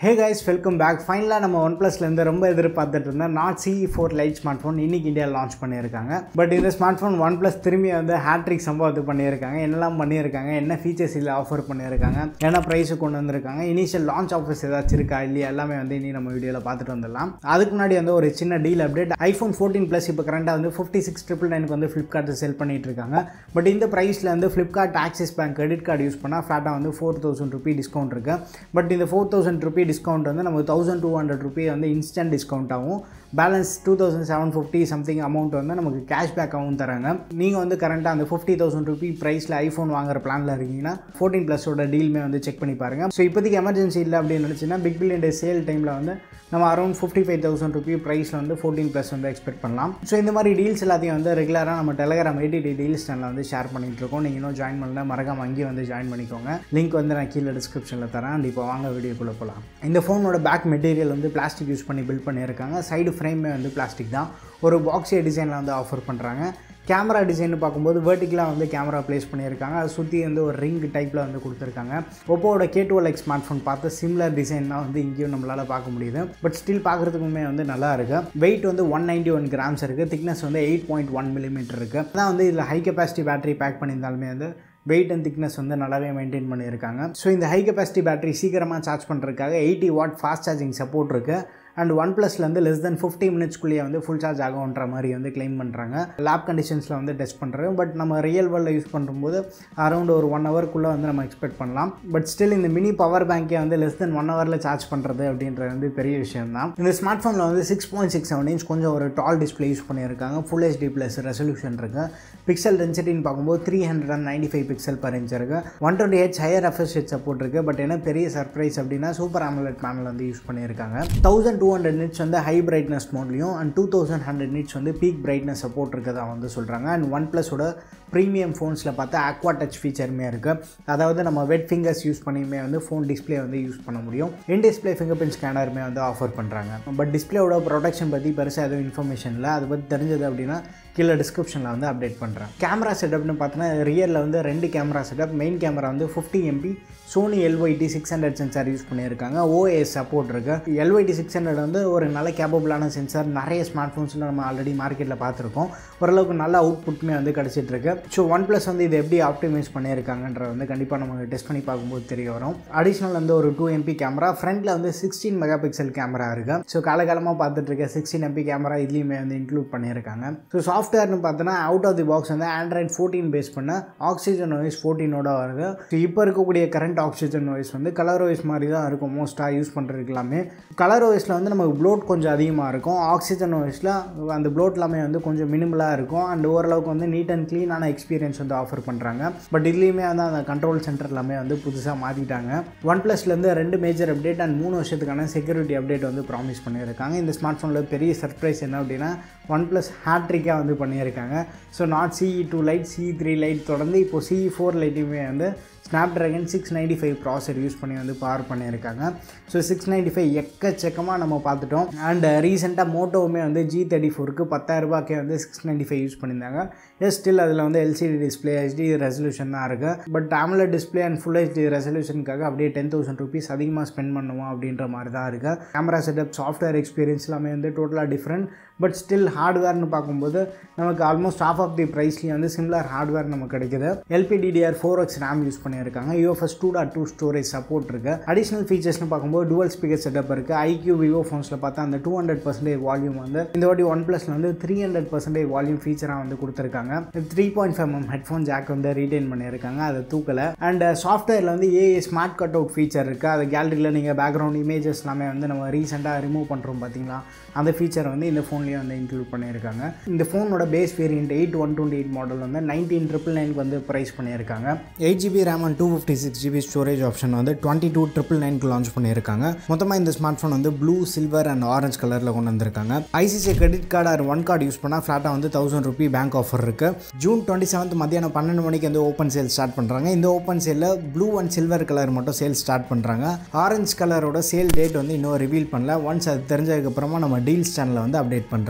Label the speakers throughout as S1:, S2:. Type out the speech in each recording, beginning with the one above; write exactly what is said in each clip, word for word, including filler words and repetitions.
S1: Hey guys, welcome back. Finally, நம்ம OnePlusல இருந்து ரொம்ப எதிர்பார்த்துட்டு இருந்த Nord C E four Lite smartphone இன்னைக்கு இந்தியாவில் லான்ச் பண்ணியிருக்காங்க. பட் இந்த ஸ்மார்ட்ஃபோன் OnePlus திரும்பி வந்து ஹேட்ரிக் சம்பவத்தை பண்ணியிருக்காங்க. என்னெல்லாம் பண்ணியிருக்காங்க, என்ன ஃபீச்சர்ஸ் இதில் ஆஃபர் பண்ணியிருக்காங்க, என்ன ப்ரைஸு கொண்டு வந்திருக்காங்க, இனிஷியல் லான்ச் ஆஃபர்ஸ் ஏதாச்சும் இருக்கா இல்லையா, எல்லாமே வந்து இனி நம்ம வீடியோவில் பார்த்துட்டு வந்துடலாம். அதுக்கு முன்னாடி வந்து ஒரு சின்ன deal update. IPhone fourteen plus இப்போ கரண்டாக வந்து ஃபிஃப்டி சிக்ஸ் ட்ரிபிள் நைனுக்கு வந்து ஃப்ளிப்கார்ட்டில் செல் பண்ணிட்டு இருக்காங்க. பட் இந்த ப்ரைஸில் வந்து Flipkart Axis bank credit card use பண்ணால் ஃப்ளாட்டாக வந்து ஃபோர் தௌசண்ட் ருபி டிஸ்கவுண்ட் இருக்குது. பட் இந்த ஃபோர் தௌசண்ட் ருபி டிஸ்கவுண்ட் வந்து நம்ம தௌசண்ட் டூ ஹண்ட்ரட் ருபி வந்து இன்ஸ்டன்ட் டிஸ்கவுண்ட் ஆகும். Balance two thousand seven fifty something amount வந்து நமக்கு கேஷ்பேக்காகவும் தராங்க. நீங்கள் வந்து கரண்ட்டாக அந்த ஃபிஃப்டி தௌசண்ட் ருபி ப்ரைஸில் ஐஃபோன் வாங்குற பிளானில் இருக்கீங்கன்னா ஃபோர்டீன் ப்ளஸோட டீலுமே வந்து செக் பண்ணி பாருங்கள். ஸோ இப்போதைக்கு எமர்ஜென்சி இல்லை அப்படின்னு நினச்சின்னா பிக் பில்லியன் டே சேல் டைமில் வந்து நம்ம around fifty five thousand rupee ப்ரைஸில் வந்து ஃபோர்டீன் ப்ளஸ் வந்து எக்ஸ்பெக்ட் பண்ணலாம். ஸோ இந்த மாதிரி டீல்ஸ் எல்லாத்தையும் வந்து ரெகுலராக நம்ம டெலகிராம் எயிட்டி டி டீல்ஸ் சேனலில் வந்து ஷேர் பண்ணிகிட்டு இருக்கோம். நீங்கள் இன்னும் ஜாயின் பண்ணல, மறக்காம அங்கேயும் வந்து ஜாயின் பண்ணிக்கோங்க. லிங்க் வந்து நான் கீழே டிஸ்கிரிப்ஷனில் தரேன். அண்ட் இப்போ வாங்க வீடியோக்குள்ளே போகலாம். இந்த ஃபோனோட பேக் மெட்டீரியல் வந்து பிளாஸ்டிக் யூஸ் பண்ணி பில்ட் பண்ணியிருக்காங்க. சைடு ஃப்ரேமே வந்து பிளாஸ்டிக் தான். ஒரு பாக்ஸிய டிசைனில் வந்து ஆஃபர் பண்ணுறாங்க. கேமரா டிசைன் பார்க்கும்போது வெர்டிக்கலாக வந்து கேமரா ப்ளேஸ் பண்ணியிருக்காங்க. அதை சுற்றி வந்து ஒரு ரிங் டைப்பில் வந்து கொடுத்துருக்காங்க. ஒப்போவோட K twelve X smart phone பார்த்து சிமிலர் டிசைன் தான் வந்து இங்கேயும் நம்மளால் பார்க்க முடியுது. பட் ஸ்டில் பார்க்குறதுக்குமே வந்து நல்லா இருக்குது. வெயிட் வந்து ஒன் நைன்ட்டி ஒன் கிராம்ஸ் இருக்குது. திக்னஸ் வந்து எயிட் பாயிண்ட் ஒன் மில்லிமீட்டர் இருக்குது. அதான் வந்து இதில் ஹை கெப்பாசிட்டி பேட்டரி பேக் பண்ணியிருந்தாலுமே வந்து வெயிட் அண்ட் திக்னஸ் வந்து நல்லாவே மெயின்டைன் பண்ணியிருக்காங்க. ஸோ இந்த ஹை கெப்பாசிட்டி பேட்டரி சீக்கிரமாக சார்ஜ் பண்ணுறதுக்காக eighty watt fast charging support இருக்குது. அண்ட் ஒன் ப்ளஸ்லேருந்து லெஸ் தென் ஃபிஃப்டி மினிட்ஸ்க்குள்ளேயே வந்து ஃபுல் சார்ஜ் ஆகும்ன்ற மாதிரி வந்து கிளைம் பண்ணுறாங்க. லேப் கண்டிஷன்ஸில் வந்து டெஸ்ட் பண்ணுறாங்க. பட் நம்ம ரியல் வேர்ல்டில் யூஸ் பண்ணும்போது அரௌண்ட் ஒரு ஒன் ஹவருக்குள்ளே வந்து நம்ம எக்ஸ்பெக்ட் பண்ணலாம். பட் ஸ்டில் இந்த மினி பவர் பேங்கை வந்து லெஸ் தென் ஒன் ஹவரில் சார்ஜ் பண்ணுறது அப்படின்றது வந்து பெரிய விஷயம் தான். இந்த ஸ்மார்ட் ஃபோனில் வந்து six point six seven inch கொஞ்சம் ஒரு டால் டிஸ்பிளே யூஸ் பண்ணியிருக்காங்க. ஃபுல் ஹெச்டி ப்ளஸ் ரெசல்யூஷன் இருக்குது. பிக்சல் டென்சிட்டின்னு பார்க்கும்போது three hundred and ninety five pixel per inch இருக்குது. One twenty H higher refresh rate support இருக்குது. பட் என்ன பெரிய சர்ப்ரைஸ் அப்படின்னா சூப்பர் AMOLED பேனல் வந்து யூஸ் பண்ணியிருக்காங்க. தௌசண்ட் டூ ஹண்ட்ரட் நிட்ஸ் வந்து ஹை பிரைட்னஸ் மோட்லையும் and two thousand hundred nits வந்து பீக் பிரைட்னஸ் சப்போர்ட் இருக்கதா வந்து சொல்கிறாங்க. அண்ட் ஒன் ப்ளஸோட ப்ரீமியம் ஃபோன்ஸில் பார்த்தா ஆக்வா டச் ஃபீச்சருமே இருக்குது. அதாவது நம்ம வெட் ஃபிங்கர்ஸ் யூஸ் பண்ணியுமே வந்து ஃபோன் டிஸ்பிளே வந்து யூஸ் பண்ண முடியும். இன் டிஸ்பிளே ஃபிங்கர் பிரிண்ட் ஸ்கேனருமே வந்து ஆஃபர் பண்ணுறாங்க. பட் டிஸ்பிளேயோட ப்ரொடக்ஷன் பற்றி பெருசாக எதுவும் இன்ஃபர்மேஷன் இல்லை. அதை பற்றி தெரிஞ்சது அப்படின்னா கீழே டிஸ்கிரிப்ஷனில் வந்து அப்டேட் பண்ணுறேன். கேமரா செட்டப்னு பார்த்தோன்னா ரியரில் வந்து ரெண்டு கேமரா செட்டப். மெயின் கேமரா வந்து fifty MP Sony LYT six hundred sensor use பண்ணியிருக்காங்க. ஓஎஸ் சப்போர்ட் இருக்குது. எல்ஒய்டி சிக்ஸ் ஹண்ட்ரட் வந்து ஒரு நல்ல கேப்பபிளான சென்சார். நிறைய ஸ்மார்ட் ஃபோன்ஸில் நம்ம ஆல்ரெடி மார்க்கெட்டில் பார்த்துருக்கோம். ஓரளவுக்கு நல்ல அவுட்புட்மே வந்து கிடச்சிட்டு இருக்கு. ஸோ ஒன் ப்ளஸ் வந்து இது எப்படி ஆப்டிமைஸ் பண்ணியிருக்காங்கன்ற வந்து கண்டிப்பாக நம்ம டெஸ்ட் பண்ணி பார்க்கும்போது தெரிய வரும். அடிஷ்னல் வந்து ஒரு டூ எம்பி கேமரா. ஃப்ரண்ட்டில் வந்து சிக்ஸ்டீன் மெகா பிக்சல் கேமரா இருக்குது. ஸோ காலகாலமாக பார்த்துட்டு இருக்க சிக்ஸ்டீன் எம்பி கேமரா இதுலேயுமே வந்து இன்க்ளூட் பண்ணியிருக்காங்க. ஸோ சாஃப்ட்வேர்னு பார்த்தோன்னா அவுட் ஆஃப் தி பாக்ஸ் வந்து ஆண்ட்ராய்ட் ஃபோர்டீன் பேஸ் பண்ண ஆக்சிஜன் ஓஎஸ் ஃபோர்டீனோட வருது. ஸோ இப்போ இருக்கக்கூடிய கரண்ட் ஆக்சிஜன் ஓஎஸ் வந்து கலர் ஓஎஸ் மாதிரி தான் இருக்கும். மோஸ்ட்டாக யூஸ் பண்ணுறதுக்கு எல்லாமே கலர் ஓஎஸில் வந்து நமக்கு ப்ளோட் கொஞ்சம் அதிகமாக இருக்கும். ஆக்சிஜன் ஓஎஸில் அந்த ப்ளோட் எல்லாமே வந்து கொஞ்சம் மினிமலாக இருக்கும். அண்ட் ஓரளவுக்கு வந்து நீட் அண்ட் க்ளீனான எக்ஸ்பீரியன்ஸ் வந்து ஆஃபர் பண்ணுறாங்க. பட் இதுலேயுமே வந்து அந்த கண்ட்ரோல் சென்டர் எல்லாமே வந்து புதுசாக மாற்றிட்டாங்க. ஒன் ப்ளஸ்லேருந்து ரெண்டு மேஜர் அப்டேட் அண்ட் மூணு வருஷத்துக்கான செக்யூரிட்டி அப்டேட் வந்து ப்ராமிஸ் பண்ணியிருக்காங்க. இந்த ஸ்மார்ட் ஃபோனில் பெரிய சர்ப்ரைஸ் என்ன அப்படின்னா ஒன் ப்ளஸ் ஹேட்ரிக்காக வந்து பண்ணியிருக்காங்க. So Nord C E two lite C E three lite தொடர்ந்து இப்போ C E ஃபோர் லைட்டுமே வந்து Snapdragon six ninety five processor use பண்ணி வந்து பவர் பண்ணியிருக்காங்க. ஸோ சிக்ஸ் நைன்ட்டி ஃபைவ் எக்கச்சக்கமாக நம்ம பார்த்துட்டோம். அண்ட் ரீசெண்டாக மோட்டோவுமே வந்து ஜி தேர்ட்டி ஃபோருக்கு பத்தாயிரம் ரூபாய்க்கே வந்து சிக்ஸ் நைன்ட்டி ஃபைவ் யூஸ் பண்ணியிருந்தாங்க. எஸ் ஸ்டில் அதில் வந்து எல்சிடி டிஸ்பிளே ஹெச்டி ரெசல்யூஷன் தான் இருக்குது. But AMOLED display and full HD ரெசல்யூஷனுக்காக அப்படியே டென் தௌசண்ட் ருபீஸ் அதிகமாக ஸ்பெண்ட் பண்ணுவோம் அப்படின்ற மாதிரி தான் இருக்குது. கேமரா செட்டப் சாஃப்ட்வேர் எக்ஸ்பீரியன்ஸ் எல்லாமே வந்து டோட்டலாக டிஃப்ரெண்ட். பட் ஸ்டில் ஹார்ட்வேர்னு பார்க்கும்போது நமக்கு ஆல்மோஸ்ட் ஆஃப் ஆஃப் தி ப்ரைஸ்லேயே வந்து சிமிலர் ஹார்ட்வேர் நமக்கு கிடைக்குது. LPDDR four X RAM use பண்ணியிருக்காங்க. UFS two dot two storage support இருக்குது. அடிஷனல் ஃபீச்சர்ஸ்னு பார்க்கும்போது டுவல் ஸ்பீக்கர் செட்டப் இருக்குது. ஐக்யூ விவோ ஃபோன்ஸில் பார்த்தா அந்த டூ ஹண்ட்ரட் பர்சன்டேஜ் வால்யூம் வந்து இந்த வாட்டி ஒன் ப்ளஸில் வந்து த்ரீ ஹண்ட்ரட் பர்சன்டேஜ் வால்யூம் ஃபீச்சராக வந்து கொடுத்துருக்காங்க. Three point five M headphone jack வந்து ரீடைன் பண்ணியிருக்காங்க. அதை தூக்கலை. அண்ட் சாஃப்ட்வேரில் வந்து A smart cut out feature இருக்குது. அது கேலரியில் நீங்கள் பேக்ரவுண்ட் இமேஜஸ் எல்லாமே வந்து நம்ம ரீசெண்டாக ரிமூவ் பண்ணுறோம் பார்த்தீங்களா, அந்த ஃபீச்சர் வந்து இந்த ஃபோன்லேயே வந்து இன்க்ளூட் பண்ணியிருக்காங்க. இந்த ஃபோனோட base variant eight one twenty eight model வந்து நைன்டீன் ட்ரிபிள் நைனுக்கு வந்து ப்ரைஸ் பண்ணியிருக்காங்க. Eight GB RAM and two fifty six GB storage option வந்து டுவெண்ட்டி டூ ட்ரிபிள் நைனுக்கு லான்ச் பண்ணியிருக்காங்க. மொத்தமாக இந்த ஸ்மார்ட் ஃபோன் வந்து ப்ளூ, சில்வர் அண்ட் ஆரஞ்ச் கலரில் கொண்டு வந்திருக்காங்க. ICICI credit card or one card use பண்ணால் ஃப்ளாட்டாக வந்து தௌசண்ட் ருபி பேங்க் ஆஃபர் இருக்குது. ஜூன் டுவெண்ட்டி செவன்த் மத்தியானம் பன்னெண்டு மணிக்கு வந்து ஓப்பன் சேல் ஸ்டார்ட் பண்ணுறாங்க. இந்த ஓப்பன் சேலில் ப்ளூ அண்ட் சில்வர் கலர் மட்டும் சேல் ஸ்டார்ட் பண்ணுறாங்க. ஆரஞ்ச் கலரோட சேல் டேட் வந்து இன்னும் ரிவீல் பண்ணல. ஒன்ஸ் அது தெரிஞ்சதுக்கப்புறமா நம்ம டீல்ஸ் சேனலில் வந்து அப்டேட் பண்ணுறேன். So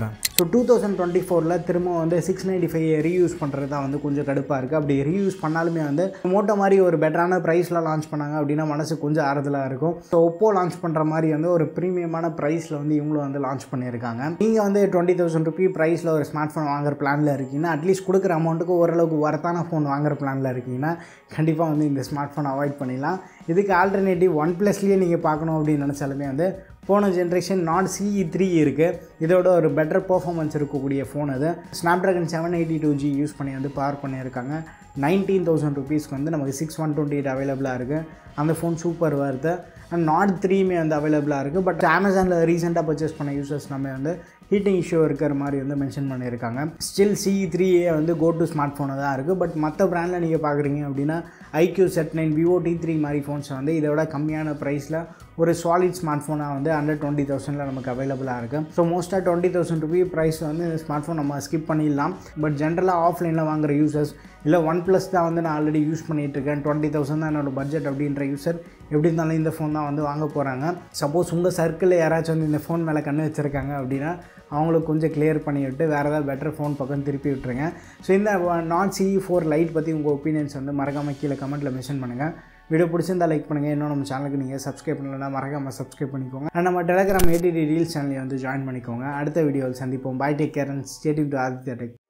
S1: so two thousand twenty ஃபோரில் திரும்ப வந்து சிக்ஸ் நைன்ட்டி ஃபைவ் ரீயூஸ் பண்ணுறது தான் வந்து கொஞ்சம் கடுப்பாக இருக்குது. அப்படி ரீயூஸ் பண்ணாலுமே வந்து மோட்டோ மாதிரி ஒரு பெட்டரான ப்ரைஸில் லான்ச் பண்ணாங்க அப்படின்னா மனசு கொஞ்சம் ஆறுதலாக இருக்கும். ஸோ ஒப்போ லான்ச் பண்ணுற மாதிரி வந்து ஒரு ப்ரீமியமான ப்ரைஸில் வந்து இவங்களும் வந்து லான்ச் பண்ணியிருக்காங்க. நீங்கள் வந்து டுவெண்ட்டி தௌசண்ட் ருபி ப்ரைஸில் ஒரு ஸ்மார்ட் ஃபோன் வாங்குற பிளானில் இருக்கீங்கன்னா, அட்லீஸ்ட் கொடுக்குற அமௌண்ட்டுக்கு ஓரளவுக்கு ஒர்த்தான ஃபோன் வாங்குற பிளானில் இருக்கீங்கன்னா கண்டிப்பாக வந்து இந்த ஸ்மார்ட் ஃபோன் அவாய்ட் பண்ணிடலாம். இதுக்கு ஆல்டர்னேட்டிவ் ஒன் ப்ளஸ்லேயே நீங்கள் பார்க்கணும் அப்படின்னு நினச்சாலுமே வந்து போன ஜென்ரேஷன் நாட் சிஇ த்ரீ இருக்குது. இதோட ஒரு பெட்டர் பர்ஃபார்மன்ஸ் இருக்கக்கூடிய ஃபோன் அது. Snapdragon seven eighty two G use பண்ணி வந்து பவர் பண்ணியிருக்காங்க. நைன்டீன் தௌசண்ட் ருபீஸ்க்கு வந்து நமக்கு சிக்ஸ் ஒன் டுவெண்ட்டி எயிட் அவைலபிளாக இருக்குது. அந்த ஃபோன் சூப்பர் வருது. அண்ட் நாட் த்ரீமே வந்து அவைலபிளாக இருக்குது. பட் அமேசானில் ரீசெண்டாக பர்ச்சேஸ் பண்ண யூசர்ஸ் நம்ம வந்து ஹீட்டிங் இஷ்யூ இருக்கிற மாதிரி வந்து மென்ஷன் பண்ணியிருக்காங்க. ஸ்டில் சிஇ த்ரீயே வந்து கோ டு ஸ்மார்ட் ஃபோனை தான் இருக்குது. பட் மற்ற பிராண்டில் நீங்கள் பார்க்குறீங்க அப்படின்னா iQOO Z nine Vivo T three மாதிரி ஃபோன்ஸ் வந்து இதை விட கம்மியான ப்ரைஸில் ஒரு சாலிட் ஸ்மார்ட் ஃபோனாக வந்து அண்டர் டுவெண்ட்டி தௌசண்டில் நமக்கு அவைலபிளாக இருக்குது. ஸோ மோஸ்ட்டாக டுவெண்ட்டி தௌசண்ட் ருபி ப்ரைஸ் வந்து இந்த ஸ்மார்ட் ஃபோன் நம்ம ஸ்கிப் பண்ணிடலாம். பட் ஜென்ரலாக ஆஃப்லைனில் வாங்குற யூசர்ஸ் இல்லை ஒன் ப்ளஸ் தான் வந்து நான் ஆல்ரெடி யூஸ் பண்ணிகிட்ருக்கேன், டுவெண்ட்டி தௌசண்ட் தான் என்னோடய பட்ஜெட் அப்படின்ற யூசர் எப்படி இருந்தாலும் இந்த ஃபோன் தான் வந்து வாங்க போகிறாங்க. சப்போஸ் உங்கள் சர்க்கிளில் யாராச்சும் வந்து இந்த ஃபோன் மேலே கண்ணு வச்சுருக்காங்க அப்படின்னா அவங்களுக்கு கொஞ்சம் கிளியர் பண்ணி விட்டு வேறு ஏதாவது பெட்டர் ஃபோன் பக்கம் திருப்பி விட்டுருங்க. ஸோ இந்த நாட் சிஇ ஃபோர் லைட் பற்றி உங்கள் ஒப்பீனியன்ஸ் வந்து மறக்காமல் கீழே கமெண்ட்டில் மென்ஷன் பண்ணுங்கள். வீடியோ பிடிச்சிருந்தா லைக் பண்ணுங்கள். இன்னும் நம்ம சேனலுக்கு நீங்கள் சப்ஸ்கிரைப் பண்ணலன்னா மறக்காமல் சப்ஸ்கிரைப் பண்ணிக்கோங்க. அண்ட் நம்ம டெலிகிராம் ஏடிடி ரீல்ஸ் சேனலை வந்து ஜாயின் பண்ணிக்கோங்க. அடுத்த வீடியோவில் சந்திப்போம். Bye, take care and stay tuned to Aditya tech.